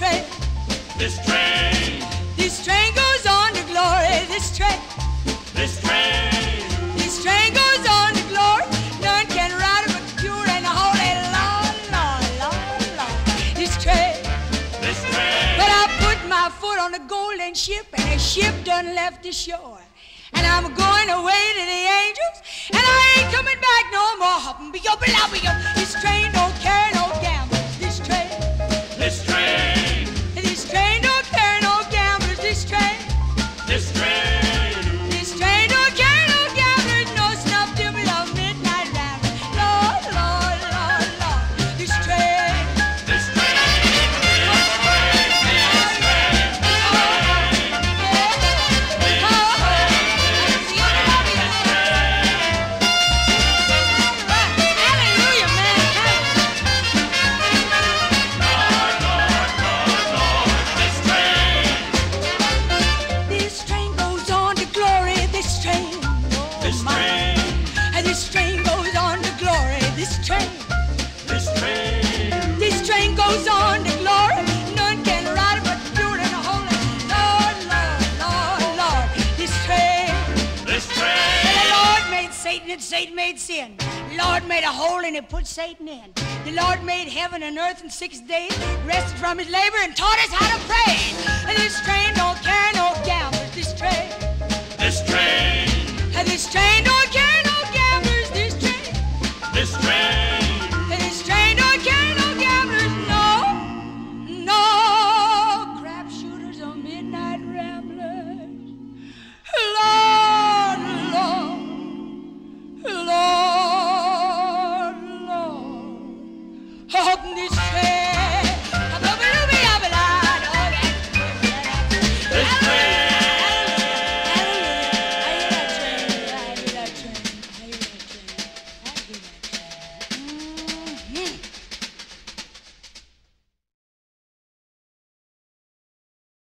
train. This train. This train goes on to glory. This train. This train. This train goes on to glory. None can ride it but the pure and the holy. Lord, Lord, Lord, Lord. This train. This train. But I put my foot on the golden ship, and the ship done left the shore. And I'm going away to the angels, and I ain't coming back no more. Hopping, this train don't carry no gamblers. This train. This train. This train don't carry no gamblers. This train. This train. This train don't carry no gamblers. No snuff dimmer of midnight ramblers. Lord, Lord, Lord, Lord. This train. This train. This train. This train. Hallelujah, man. This train. This train goes on to glory. This train. This train. And this train goes on to glory. This train. This train. This train goes on to glory. None can ride it but the pure and the holy. Lord, Lord, Lord, Lord. This train. This And train. the Lord made Satan and Satan made sin. The Lord made a hole and he put Satan in. The Lord made heaven and earth in 6 days, rested from his labor and taught us how to pray. And this train don't carry